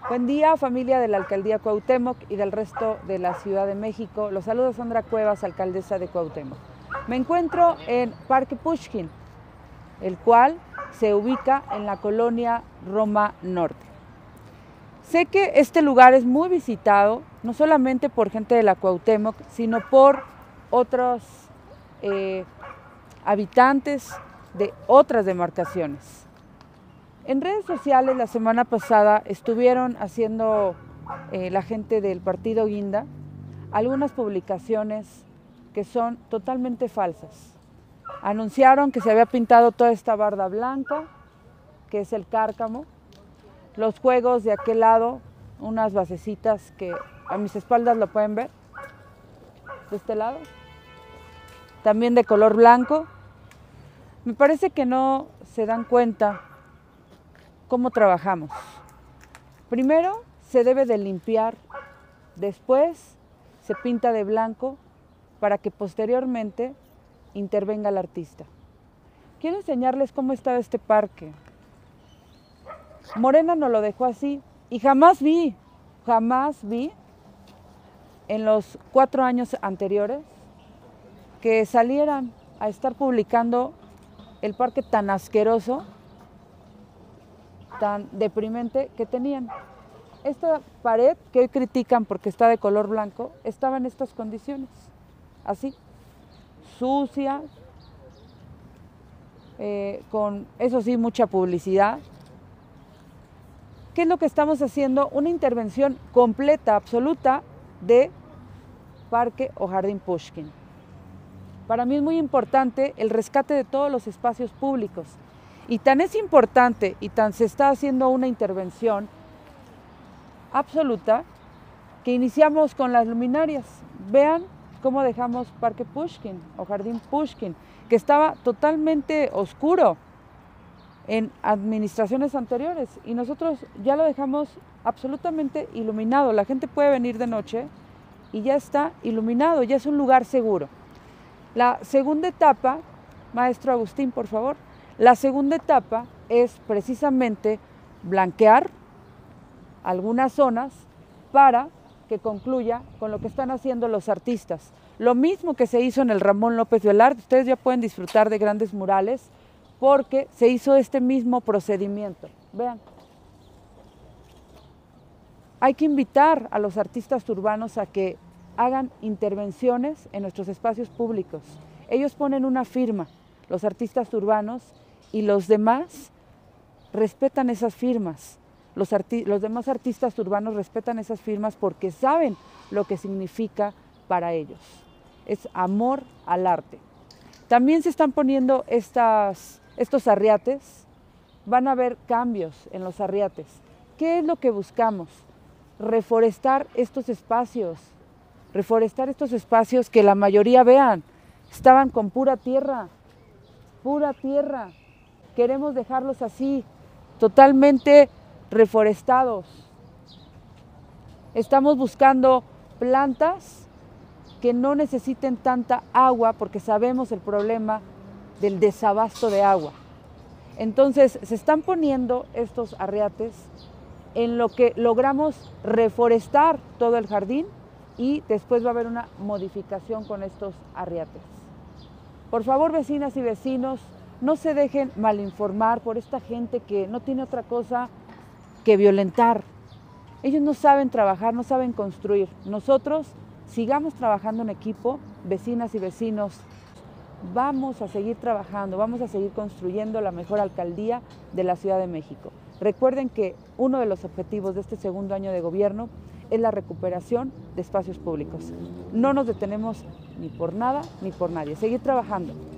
Buen día, familia de la Alcaldía Cuauhtémoc y del resto de la Ciudad de México. Los saluda Sandra Cuevas, alcaldesa de Cuauhtémoc. Me encuentro en Parque Pushkin, el cual se ubica en la colonia Roma Norte. Sé que este lugar es muy visitado, no solamente por gente de la Cuauhtémoc, sino por otros habitantes de otras demarcaciones. En redes sociales la semana pasada estuvieron haciendo la gente del partido Guinda algunas publicaciones que son totalmente falsas. Anunciaron que se había pintado toda esta barda blanca, que es el cárcamo, los juegos de aquel lado, unas basecitas que a mis espaldas lo pueden ver, de este lado, también de color blanco. Me parece que no se dan cuenta cómo trabajamos. Primero se debe de limpiar, después se pinta de blanco para que posteriormente intervenga el artista. Quiero enseñarles cómo estaba este parque. Morena nos lo dejó así y jamás vi en los 4 años anteriores que salieran a estar publicando el parque tan asqueroso, tan deprimente que tenían. Esta pared que hoy critican porque está de color blanco, estaba en estas condiciones, así, sucia, con, eso sí, mucha publicidad. ¿Qué es lo que estamos haciendo? Una intervención completa, absoluta, de Parque o Jardín Pushkin. Para mí es muy importante el rescate de todos los espacios públicos. Y tan es importante y tan se está haciendo una intervención absoluta que iniciamos con las luminarias. Vean cómo dejamos Parque Pushkin o Jardín Pushkin, que estaba totalmente oscuro en administraciones anteriores y nosotros ya lo dejamos absolutamente iluminado. La gente puede venir de noche y ya está iluminado, ya es un lugar seguro. La segunda etapa, maestro Agustín, por favor. La segunda etapa es precisamente blanquear algunas zonas para que concluya con lo que están haciendo los artistas. Lo mismo que se hizo en el Ramón López Velarde, ustedes ya pueden disfrutar de grandes murales porque se hizo este mismo procedimiento. Vean. Hay que invitar a los artistas urbanos a que hagan intervenciones en nuestros espacios públicos. Ellos ponen una firma, los artistas urbanos, y los demás respetan esas firmas. Los demás artistas urbanos respetan esas firmas porque saben lo que significa para ellos. Es amor al arte. También se están poniendo estos arriates. Van a haber cambios en los arriates. ¿Qué es lo que buscamos? Reforestar estos espacios. Reforestar estos espacios que la mayoría, vean, estaban con pura tierra. Pura tierra. Queremos dejarlos así, totalmente reforestados. Estamos buscando plantas que no necesiten tanta agua porque sabemos el problema del desabasto de agua. Entonces se están poniendo estos arriates en lo que logramos reforestar todo el jardín y después va a haber una modificación con estos arriates. Por favor, vecinas y vecinos, no se dejen malinformar por esta gente que no tiene otra cosa que violentar. Ellos no saben trabajar, no saben construir. Nosotros sigamos trabajando en equipo, vecinas y vecinos. Vamos a seguir trabajando, vamos a seguir construyendo la mejor alcaldía de la Ciudad de México. Recuerden que uno de los objetivos de este segundo año de gobierno es la recuperación de espacios públicos. No nos detenemos ni por nada ni por nadie. Seguir trabajando.